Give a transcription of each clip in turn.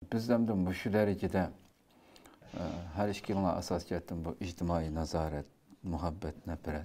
bizden de şu derecede her işkiline asas gettim bu ictimai nazaret, muhabbet, nefret,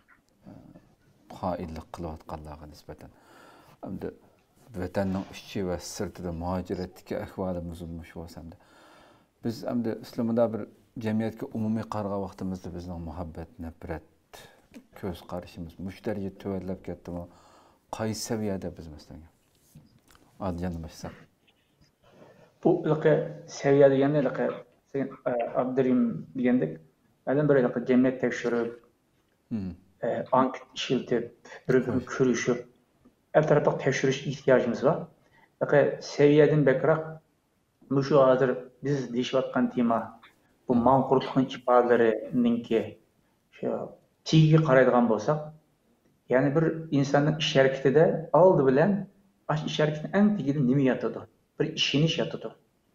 haillik kılıvatkallığa nispeten. Hem de vatanın işçi ve sırtıda muhaciretteki ahvalimiz olmuş olsam da. Biz hem de İslam'da bir cemiyetki umumi karga vaktimizde bizden muhabbet, nefret, köz karışımız, müşteriyi tüvellep gettim o. Qaysi seviyede biz mesela? Adyanı başsak. Bu seviye degende sen Abdurrahim degendik. Adam böyle cemiyet tekşürüp, anket işiltip, bir körüşüp, her tarafta tekşürüş ihtiyacımız var. Seviyeden bekrak, şu hazır biz deyişvatkan tema, bu mankurtluğun ifadelerinin tiği qaraydigan bolsak, yani bir insanın iş hareketi de aldı bilen, iş hareketinin en tigide nimi yatıdı? Bir işiniş yatıdı.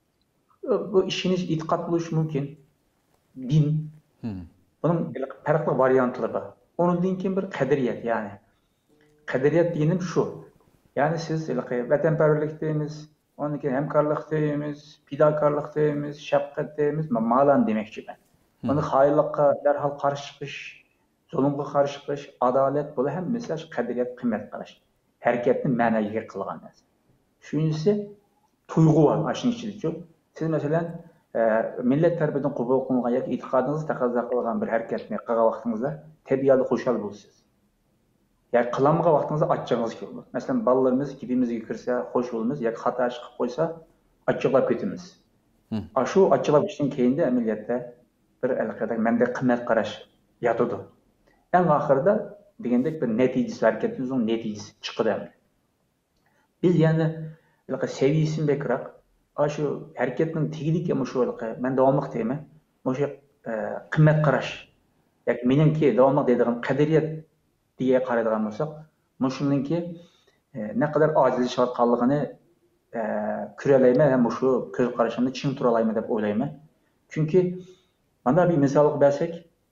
Bu işiniz itikat buluş mümkün. Din. Bunun farklı varyantları var. Onun dinkin bir kaderiyet yani. Kaderiyet dinim şu. Yani siz vatanperverlik deyimiz, onun için hemkarlık deyimiz, fidakarlık deyimiz, şefkat deyimiz, malan demekçi ben. Onu hayırlıkka derhal karşı çıkış, zulümge karşı çıkış, adalet bu hem mesela kaderiyet kıymet karış. Hareketini manayiga kılgan. Şunusu tuygu var aşın içinde. Siz mesela millet tarafından qabul qilingan yoki e'tiqodingizni taqozo qilgan bir harakatni qilgan vaqtingizda tabiiyat xushal bo'lasiz. Yani qilamagan vaqtingizda achchig'ingiz keladi. Masalan, bolalarimiz gibimizga kirsa, xo'sh bo'lamiz yoki xato ish qilib qo'ysa, achchiqlab ketamiz. Shu achchiqlab ketishdan keyin de amaliyotda bir alaqada menda qimmat qarash yotadi. Eng oxirida degandek bir natijasi harakatimizning natijasi chiqadi. Biz yani seviyesini bekrak, şu hareketinin tigilik ama şu ben devamlık deyim. Şu kıymet qarash. Yani menimki devamlık deydiğim kaderiyet diye qaraydigan bolsak, şuningki ne kadar acizlashayotganligini ko'ralayman ham shu ko'z qarashimda chin turalayman deb o'ylayman. Chunki mana bir misol bersak,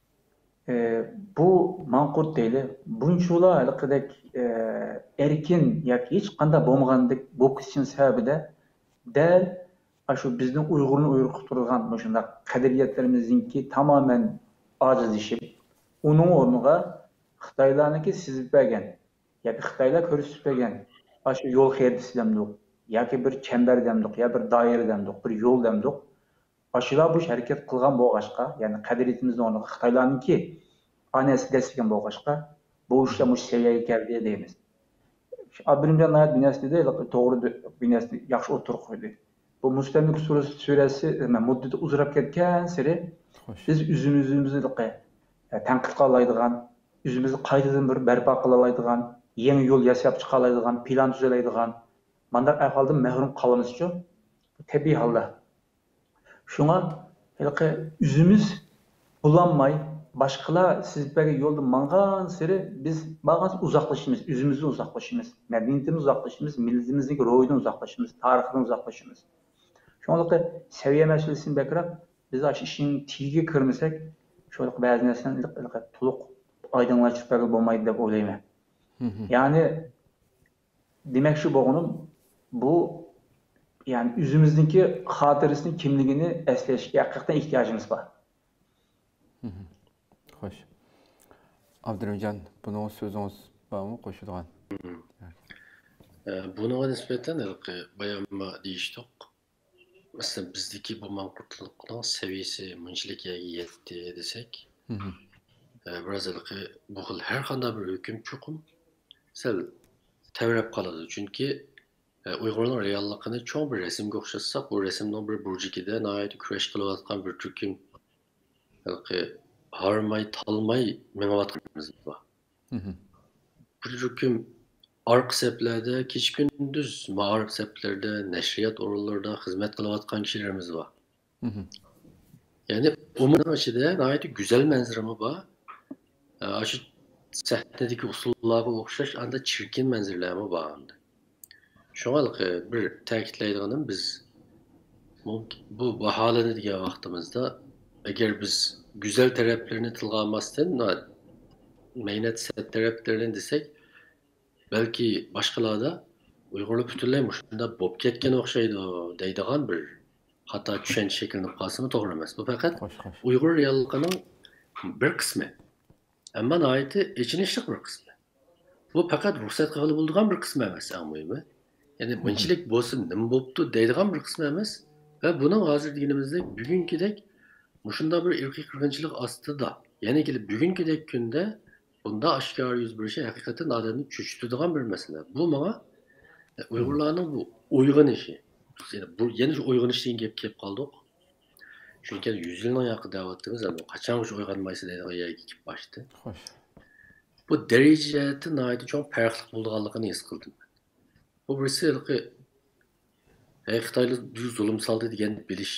bu manqurt deyli, bunchula haliqidek erkin yoki hech qanday bo'lmagandek bo'lib ketishning sababi de dal shu bizning Uyg'urni Uyg'ur qilib turgan shunday qadriyatlarimizningki tamamen ojizlashib, uning o'rniga Xitoylarniki sizib bergan yoki Xitoylar ko'rsatib bergan shu yo'l xeritasi demdik yoki bir chambar demdik yoki bir doira demdik, bir yo'l demdik. Shular bu harakat qilgan bo'lg'achqa, ya'ni qadriyatimizning o'rniga Xitoylarniki anasi desilgan bo'lg'achqa, bu ishlar mush seviyaga keldi deymiz. Abdurrahimjon ayet binesinde doğru binesinde yaxşı oturuq qo'ydi. Bu Mustamlik surasi muddati uzrab ketgan sari biz o'zimizni tanqid qila oladigan, o'zimizni qaytadan bir barpo qila oladigan, yangi yo'l yasab chiqa oladigan, plan tuza oladigan bunday ahvoldan mahrum qolamiz-ku. Tabiiy holda. Şuna o'zimiz bulanmay başkalar sizlerle yolda mangan seri biz bazı uzaklaşımız, yüzümüzden uzaklaşımız, medeniyetimiz uzaklaşımız, milletimizin ruhundan uzaklaşımız, tarihinden uzaklaşımız. Şu anlıkta seviye meselesini bakarak biz aş işin tiği kırmızsak, şöyle bazı nesneler tuluk aydınlaştırmak olmaydı da olayım. Yani demek şu boğunum bu yani yüzümüzdeki hatırasının kimliğini esleşke hakikaten ihtiyacımız var. Hoş. Abdurrahimjon, bunun sözünüz var mı qo'shilgan? Buna nispeten bayanma deyiştik. Mesela bizdeki bu mankurtlukların seviyesi münçilik yetti desek, biraz bu her kanda bir hüküm çukum, sel tevrep kaladı. Çünkü Uygurların reallıkını çok bir resim gökşatsak, bu resimden bir burcukide nahayet küreş kılıvatkan bir Türk'ün harmay, talmay memevatkanımız var. Bir hüküm ark seplerde, kiç gündüz mağarip seplerde, neşriyat oralarda hizmet kılıvatkan kişilerimiz var. Yani umarım açıda nahayet güzel menzirimi var. Aşı sahnedeki usullara okşaş anda çirkin menzirlerimi var. Şu an bir ta'kidlaydiganim biz bu baholani degan vaqtimizda agar biz güzel taraflarını tilga olmasdan mehnat taraflarini desek belki boshqalarda Uyg'urlar butunlay shunda bo'lib ketgan o'xshaydi deydigan bir hatta düşünce şeklini kalsın mı doğru emas. Bu fakat Hoş. Uyghur reallıqının bir kısmı. Ama nayeti içinişlik bir kısmı. Bu fakat ruhsat kılı bulduğun bir kısmı emas amıyımı. Yani mınçilik bolsun, nim boptu deydiğin bir kısmı emas. Ve bunun hazır dinimizde bugünkidek muşunda bir irki kırgınçılık astıda. Yani ki bugünkidek günde bunda aşikar yüz bir şey hakikaten adamın çüştüdüğün bir mesele. Bu bana Uygurlarning bu uygun işi. Yani bu yeni uygun işten kelib qoldik. Çünkü 100 yilning yoqida davatimiz ama qachon shu uyg'onmaysa deydigan yerga kelib boshladi. Hoş. Bu darajada nihoyatda cho'ng farqli bo'lganligini his qildim. Bu birisi Xitoylik zulm soldi degan bilish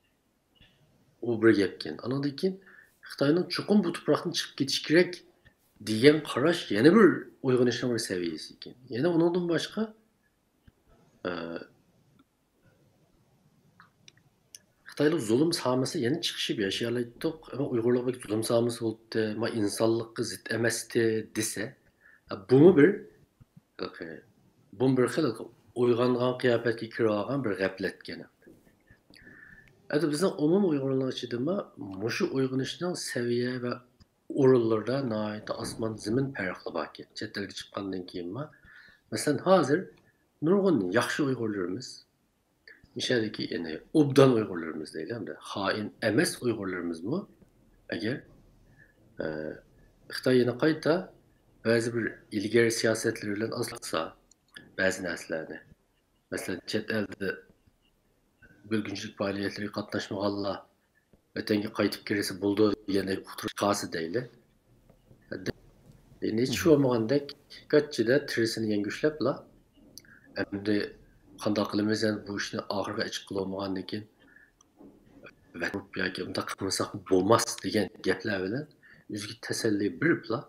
u bir gapkan. Andan keyin Xitoyning chuqur bu tuproqdan chiqib ketish kerak degan qarash yana bir uyg'onishning bir saviyasi ekan. Yana undan boshqa Xitoylik zulm sahmasi yana chiqishib yashayotdik. Ama Uyg'urlik zulm sahmasi bo'ldi, ma insonlikqa zid emasdi desa, bu bir xil uyg'ongan qiyofatga kirgan bir g'aflatgan. Hadi bizning umumiy Uyg'urlar ichida mushu uyg'onishning saviya va o'rinlarda nihoyat osmon zamin farqi bor ekan. Chet elga chiqqandan keyin masalan hozir nurg'un yaxshi Uyg'urlarimiz nishadagi yani obdan Uyg'urlarimiz deyiladi. Xoin emas Uyg'urlarimizmi? Agar Xitoy yana qayta ba'zi bir ilgari siyosatlar bilan aslatsa ba'zi narsalarni. Masalan chet elda bölgünçülük faaliyetleri qatnaşmaganlar vatanga qaytib kelsa bo'ldi degan qasi deyli. Hiç şu olmagandek qachchida tirisini yengushlabla endi qanday qilamiz bu ishni oxiriga ichiq qilolmagandan keyin yoki unda qilmasak bo'lmas degan gaplar bilan o'ziga tasalli beribla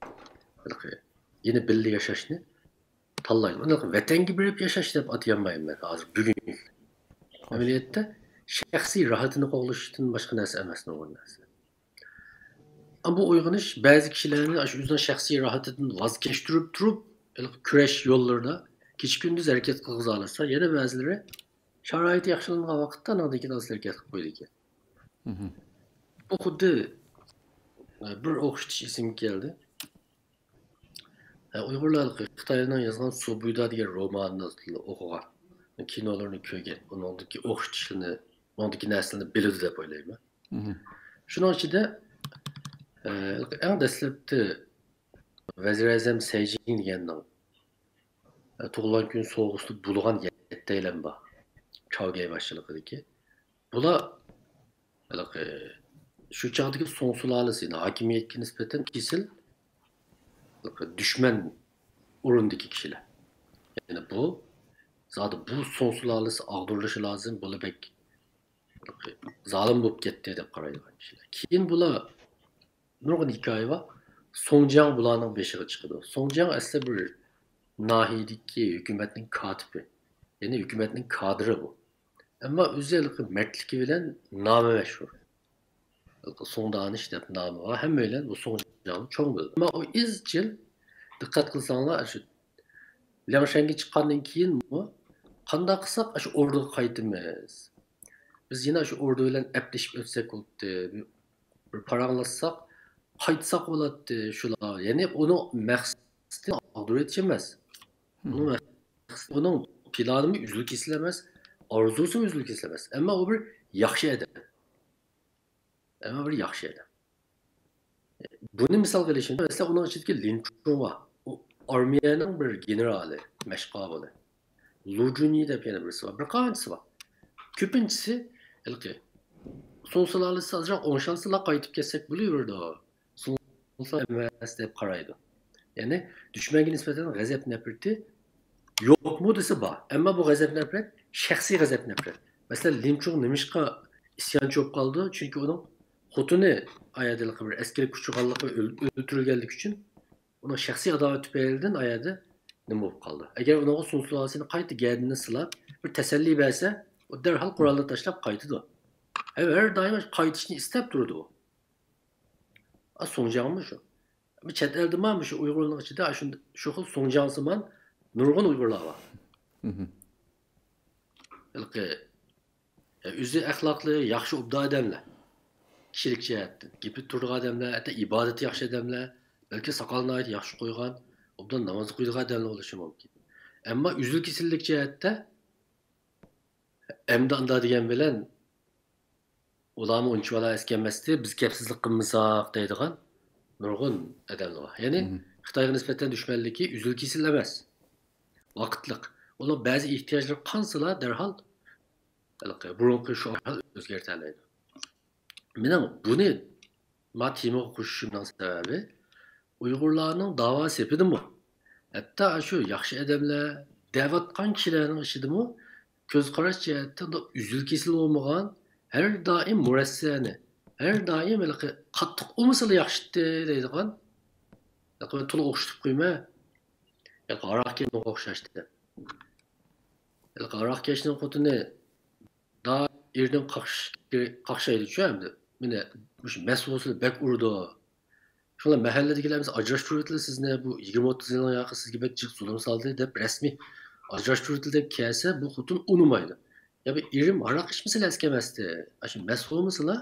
yine birga yashashni tanlaydi. Uni vatanga berib yashash deb atayolmayman hozir bugun. Ameliyatda shaxsiy rahatini qo'llashdan boshqa narsa emas bu narsa. Ama bu uyg'onish ba'zi kishilarni shu o'zining shaxsiy rahatidan voz kechtirib turib, kurash yo'llarida kecha-kunduz harakat qilg'iza olsa, yana ba'zilari sharoit yaxshilangan vaqtda anadagi narsalar harakat qilib qo'ydi ekan. Bu xuddi bir o'qitish esimga keldi. Uyg'urlar Xitoydan yozgan Subuyda degan romanni o'qigan. Kinolarni ko'rgan, uningdagi o'qitishini, uningdagi narsalarni biladi deb o'ylayman. Shuning ichida eng dastlabda Vazir-Azam Sejin deganning tug'ilgan kun so'g'usida bo'lgan yettaylan bor. Chogay boshchiligidagi. Bular shu chog'dagi so'ng sulolasi hokimiyatga nisbatan kesil düşman o'rindagi kishilar. Yani zaten bu son sulalesi ağdırılışı lazım. Bunu bek zalim bulup gitti dep qaraydigan kishilar. Keyin bular nurg'un hikoya var. Songjang bularning beshiga chiqadi. Songjang aslida bir nahiyadagi hukumatning kotibi. Yani hukumatning kadri bu. Ama özellikle mertligi bilan nomi mashhur. Songdanish deb nomi var. Hamma bilan bu Songjangni cho'ng bildi. Ama o izchil diqqat qilsanglar shu Liangshanga chiqqandan keyin qanday qilsak shu o'rniga qaytamiz. Biz yana shu o'rni bilan aplashib o'tsak bo'ldi. Bir paranglashsak qaytsak bo'ladi shular. Ya'ni uni maqsadi ag'durat emas. Uning planı üzülü kesilemez, arzusu üzülü kesilemez. Ama o bir yaxshi adam. Bunu misal qilishimda mesela onun içindeki Lin Chun var. Armiyaning bir generali, mashqabili. Lu Junyi deb yana birisi var. Bir qanchasi var. Ko'pinchisi son sulalasi azroq o'ngshansizlar qaytib kelsak bo'laverdi. Sonsular emas deb qaraydi. Ya'ni dushmanga nisbatan g'azab nafrati yo'qmi desa bor. Ammo bu g'azab nafrat shaxsiy g'azab nafrat. Masalan, Lim Chun nimishqa isyonchi bo'lib qoldi? Chunki uning xotini ayadil bir askari kuchug'anlikqa o'ldirilganligi uchun onun shaxsiy adovat tüpeylidən ayadı nima bo'lib qoldi. Agar uning son sulasini qayta gardini silab, bir tasalli bersa, o derhal qurolni tashlab qaytadi. Her daim qaytishni istab turdi u. Songjangmi shu. Bir chet elda mana shu Uyg'urlar ichida shu xil Songjangsiman nurg'un Uyg'urlar bor. Özü əxlaqlı, yaxşı obda adamlar. Kişilik cəhətdən. Gepi turduğu adamlar, hətta ibadəti yaxşı adamlar, bəlkə sakalını ait yaxşı qoyğan, obdan namazı qoyduğu adamlar oluşu mümkün. Amma üzül kesillik cəhətdə əmdə anda degan bilan ularni unchvala eskanmasdi, biz gapsizlik qilmasak deydigan nurg'un adamlar bor. Ya'ni Xitoyga nisbatan dushmanligi üzül kesil emas. Vaqtliq. Ular ba'zi ehtiyojlar qansalar darhol burunqi shu o'zgartiradi. Mening buni matemaga qo'shishimning sababi Uyg'urlarning da'vo sepidimi? Hatto shu yaxshi odamlar da'vatgan kishilarning ishidimi ko'z qarash jihatdan üzül kesil bo'lmagan her daim murassani, her daim qattiq olmasa yaxshi deydigan to'liq o'xshatib qo'yma. Aroqga o'xshashdi. Aroqkashning xotini da erdan qaqshaydi-ku endi. Mene shu mas'ullar bak urdi. Şunlar mahalladagilarimiz ajrashtiruvdilar sizni bu 20-30 yilning yoqi sizga bak jiq zulm soldi deb rasmiy ajrashtiruvdilar deb kelsa bu xotin unumaydi. Ya bir erim aroq ichmasa eskemasdi. Shu mas'ul mislar?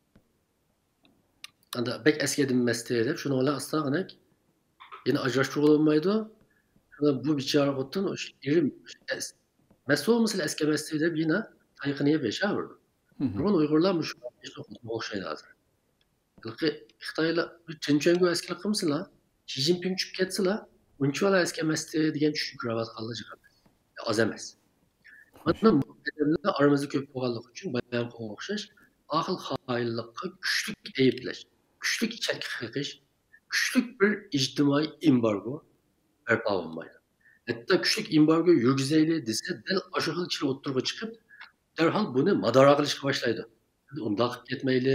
Anda bek eskedinmasdi deb shuni ola astag'inak. Yine ajrashtirib olmaydi. Şuna bu bichora xotin o'sha erim mas'ul mislar eskemasdi deb yine tayqiniga beshaverdi. Nurg'un Uyg'urlar shu o'xshaydi hozir. Xitoylar Chinchuangu askar qilmasalar, Xi Jinping tushib ketsalar, unchalar eskemasdi degan tushunib kiravatganlar jiq emas. Oz emas. Mana bu odamlar aramizda ko'p bo'lganligi uchun bayon qilgan o'xshash, aql xoinlikqa kuchli ayiblash, kuchli ichaki qiqish, kuchli bir ijtimoiy embargo barpo bo'lmaydi. Hatto kuchli embargo yurgizayli desa, dal o'sha xil kishi o'tirg'i chiqib, darhol buni madora qilishga boshlaydi. Undaq ketmayli.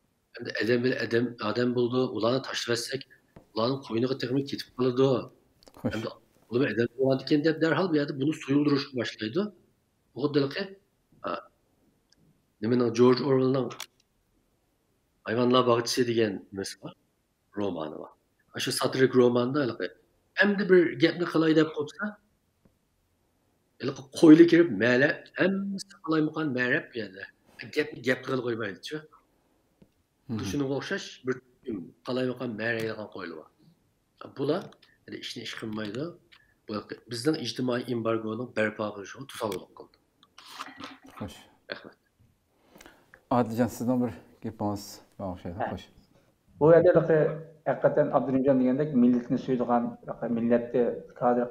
Adam buldu, ulanı taşıversak, ulanın koynuğa tıkımı ketip kalırdı. Hem de onu adam bulandıkken de derhal bir yerde bunu suyulduruşu başlaydı. O kadar ki, George Orwell'ın Hayvanlar Bahçesi diyen mesela romanı var. Aşı satirik romanda hem de bir gepni kılay dep kopsa, koylu kirip mele, hem sıkılaymakan merep yani. Gep kıl koymaydı çö. Düşünüp o'xshash bir qalaymagan ma'raydigan qo'yli bor. Bular ishni ish qilmaydi. Bu bizning ijtimoiy embargoning barpo qilishiga to'sqinlik qildi. Xo'sh. Rahmat. Adiljon sizdan bir gapingiz bor o'xshaydi. Xo'sh. Bu yerda haqiqatan Abdurimjon degandek millatni suydigan, millatni kadr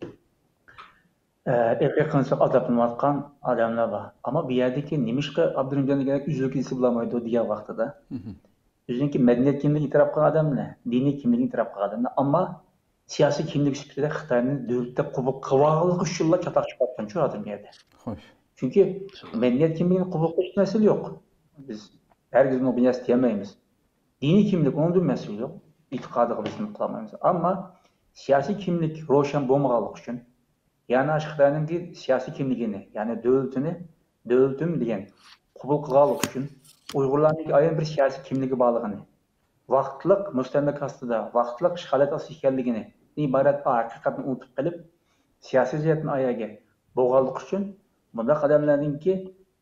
erkek qancha azaplanayotgan odamlar bor. Ammo bu yerdagi nimishqa Abdurimjon degandek üzülkisi bulamaydi degan vaqtida. O'ziniki madaniyat kimligini e'tirof qilgan odamlar, diniy kimligini e'tirof qilgan odamlar, ammo siyosiy kimlik sifatida Xitoyni davlatda qabul qilganligi uchun chatoq chiqargan shu odam yerda. Xo'sh. Chunki madaniyat kimligini qabul qilish masala yo'q. Biz hargiz buni bilyas demaymiz. Diniy kimlik undan masala yo'q. E'tiqodiga biz nima qilmaymiz. Ammo siyosiy kimlik ro'shan bo'lmaganligi uchun yani Xitoyning siyosiy kimligini, ya'ni davlatim degan qabul qilganlik uchun Uyg'urlarning aynan bir siyosiy kimligi borligini, vaqtliq mustamlik ostida, vaqtliq ishg'oliyat ostida ekanligini, iborat haqiqatni unutib qilib, siyosiy jihatni ayaga bo'lganlik uchun bundaq odamlarningki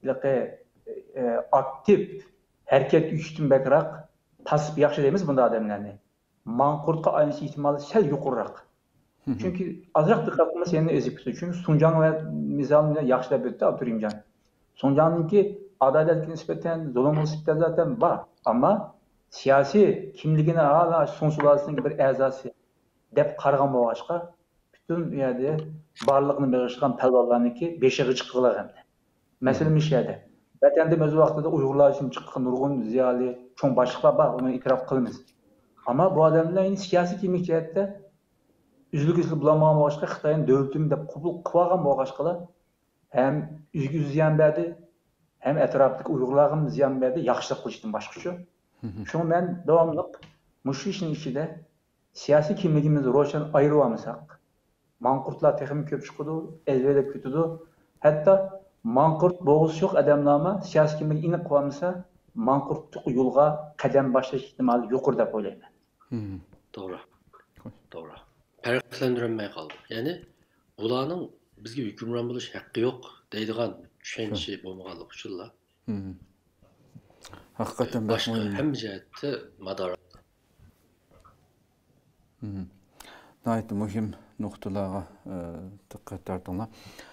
aktiv harakat uchun bakroq tasib yaxshi deymiz bunda odamlarni. Manqurtga aylanish ehtimoli sal yuqoriroq. Çünkü azraq diqqat qilmasa yana ezib ketadi. Çünki Sunjan va misolni yaxshilab o'tdi Abdurimjon. Sunjanninki adaletga nisbatan zulm nisbatan zaten bor. Ammo siyosiy kimligini hala Sun sulolasining bir a'zosi deb qaragan bo'lg'achqa butun u yerda barliqni bag'ishlagan palvonlarniki beshig'i chiqqan. Masalan shu yerda. Vatanda o'z vaqtida Uyg'urlar uchun chiqqan nurg'un ziyoli cho'ng boshliqlar bor, uni e'tirof qilamiz. Ammo bu odamlarning siyosiy kimlik jihatda üzülgüsü bulamagan boshqa Xitoyning davlatim deb qabul qilgan bo'lg'achqalar ham üzgü ziyon berdi, ham atrofdagi Uyg'urlarga ziyon berdi, yaxshilik qilishdan boshqacha. Shuni men davomli mushu ishning ichida siyosiy kimligimizni ro'shan ayirib olmasak, manqurtlar texim ko'p chiqadi, elvelab ketadi. Hatto manqurt bo'g'iz yo'q odamlarga siyosiy kimlik aniq qilmasa, manqurtlik yo'lga qadam boshlash ehtimoli yuqori deb o'ylayman. To'g'ri. To'g'ri. Farqlandirilmay qoldi. Ya'ni ularning bizga hukmron bo'lish haqqi yo'q deydigan tushunchi bo'lmaganlik uchunlar. Haqiqatan Boshqa hamma jihatda mador. Nəhayət mühim nöqtələrə diqqət etdiniz.